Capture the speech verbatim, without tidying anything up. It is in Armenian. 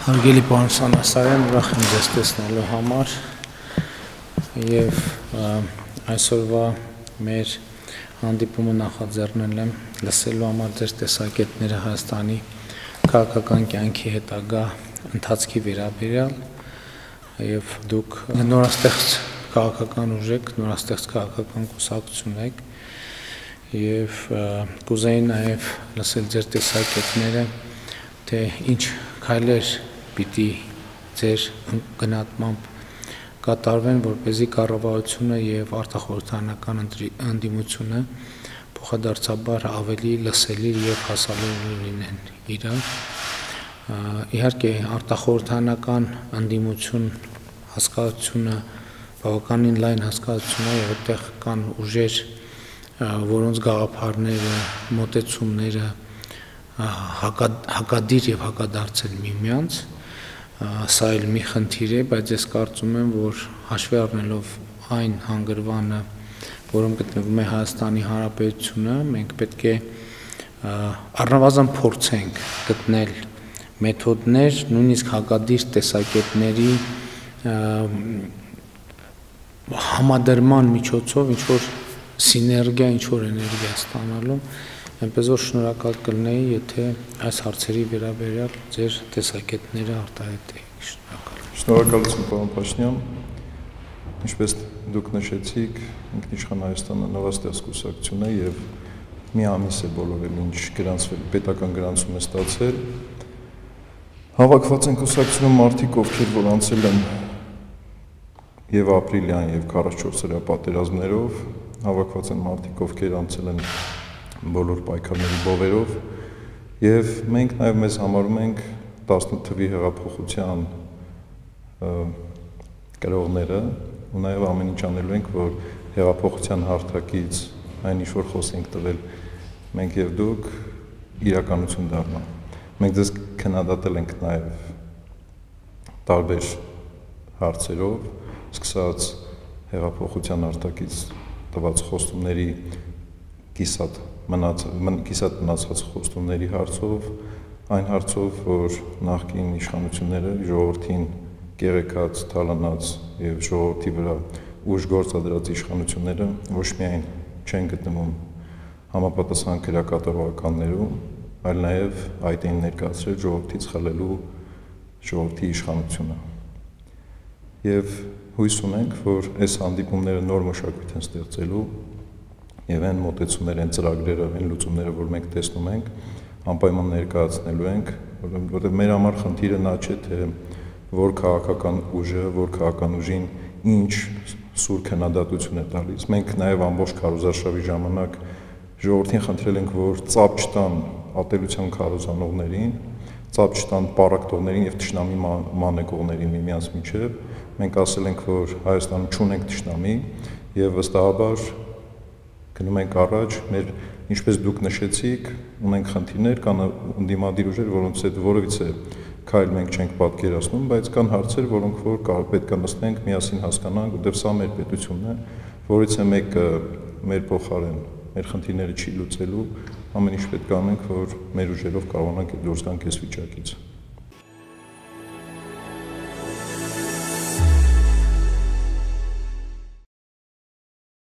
Հարգելի պարոն Սանասարյան, ուրախ եմ ձեզ տեսնելու համար եւ այսօրվա մեր հանդիպումը նախաձեռնել եմ լսելու համար ձեր տեսակետները Հայաստանի քաղաքական կյանքի հետագա ընթացքի վերաբերյալ եւ դուք նորաստեղծ քաղաքական ուժ եք, նորաստեղծ քաղաքական կուսակցություն եք եւ կուզեի նաեւ լսել ձեր տեսակետները թե ինչ քայլեր պիտի ձեր գնահատմամբ կատարվեն, որպեսզի կառավարությունը եւ արտախորհրդարանական ընդդիմությունը փոխադարձաբար ավելի լսելի եւ հասանելի լինեն իրար։ Իհարկե արտախորհրդարանական ընդդիմություն հասկացությունը բավականին լայն հասկացություն է եւ այդտեղ կան ուժեր, որոնց գաղափարները, մոտեցումները հակադիր եւ հակադարձ են միմյանց, սա էլ մի խնդիր է, բայց ես կարծում եմ, որ հաշվի առնելով այն հանգրվանը, որում գտնվում է Հայաստանի Հանրապետությունը, մենք պետք է առնվազն փորձենք գտնել մեթոդներ, նույնիսկ հակադիր տեսակետների համադրման միջոցով ինչ որ սիներգիա, ինչ որ էներգիա ստանալու, այնպես որ շնորհակալ կլինեի, եթե այս հարցերի վերաբերյալ ձեր տեսակետները արտահայտեիք։ Շնորհակալ։ Շնորհակալություն, պարոն Փաշինյան։ Ինչպես դուք նշեցիք, Ինքնիշխան Հայաստանը նորաստեղծ կուսակցություն է եւ մի ամիս է բոլորել, ինչ գրանցվել, պետական գրանցում է ստացել։ Հավաքված են կուսակցությունում մարդիկ, ովքեր որ անցել են եւ ապրիլյան եւ քառասունչորսերյա պատերազմներով, հավաքված են մարդիկ, ովքեր անցել են բոլոր պայքարների բովերով եւ մենք նաեւ մեզ համարում ենք տասնութ թվի հեղափոխության կրողները ու նաեւ ամեն ինչ անելու ենք, որ հեղափոխության հարթակից այն ինչ որ խոսենք տվել մենք եւ դուք իրականություն դառնա։ Մենք ձեզ քննադատել ենք նաեւ տարբեր հարցերով, սկսած հեղափոխության հարթակից տված խոստումների կիսատ մնաց կիսատ մնացած խոստումների հարցով, այն հարցով, որ նախկին իշխանությունները ժողովրդին կեղեքած, թալանած եւ ժողովրդի վրա ուժ գործադրած իշխանությունները ոչ միայն չեն գտնվում համապատասխան քրեակատարողականներում, այլ նաեւ այդ են ներկայացրել ժողովրդից խլելու ժողովրդի իշխանությունը։ Եվ հույս ունենք, որ այս հանդիպումները նոր մշակույթ են ստեղծելու եւ այն մոտեցումները, այն ծրագրերը, այն լուծումները, որ մենք տեսնում ենք, անպայման ներկայացնելու ենք, որովհետեւ մեր համար խնդիրը նա չէ, թե որ քաղաքական ուժը, որ քաղաքական ուժին ինչ սուր քննադատություն է տալիս։ Մենք նաեւ ամբողջ քարոզարշավի ժամանակ ժողովրդին խնդրել ենք, որ ծափ չտան ատելության քարոզանողներին, ծափ չտան պարակտողներին եւ թշնամի մանեկողներին միմյանց միջեւ։ Մենք ասել ենք, որ Հայաստանում չունենք թշնամի եւ վստահաբար գնում ենք առաջ, մեր ինչպես դուք նշեցիք, ունենք խնդիրներ, կան ընդդիմադիր ուժեր, որոնց հետ որևիցե քայլ մենք չենք պատկերացնում, բայց կան հարցեր, որոնք որ կարող պետք է նստենք, միասին հասկանանք, որտեղ սա մեր պետությունն է, որից է մեկը մեր փոխարեն, մեր խնդիրները չի լուծելու, ամեն ինչ պետք է անենք, որ մեր ուժերով կարողանանք դուրս գանք այս վիճակից։